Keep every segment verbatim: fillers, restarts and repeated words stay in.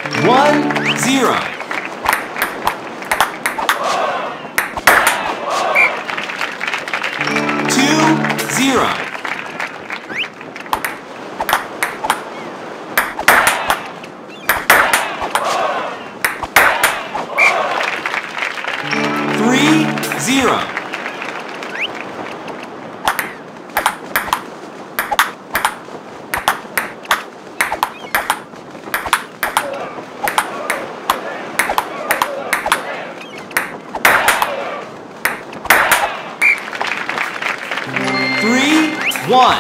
One, zero. Two, zero. Three, zero. Three, one.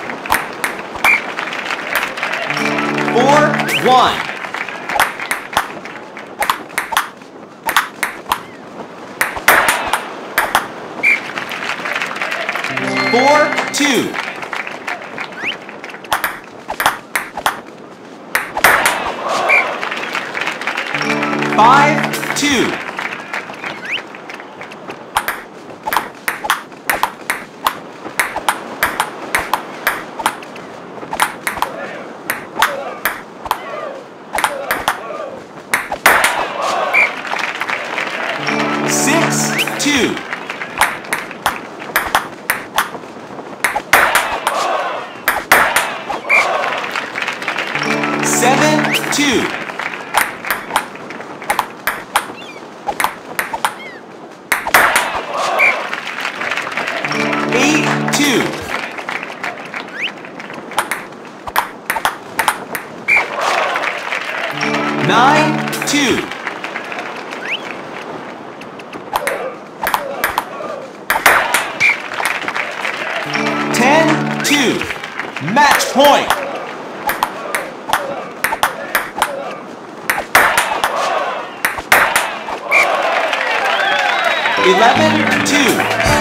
Four, one. Four, two. Five, two. Six, two. Seven, two. Eight, two. Nine, two. Ten, two. Match point. Eleven, two.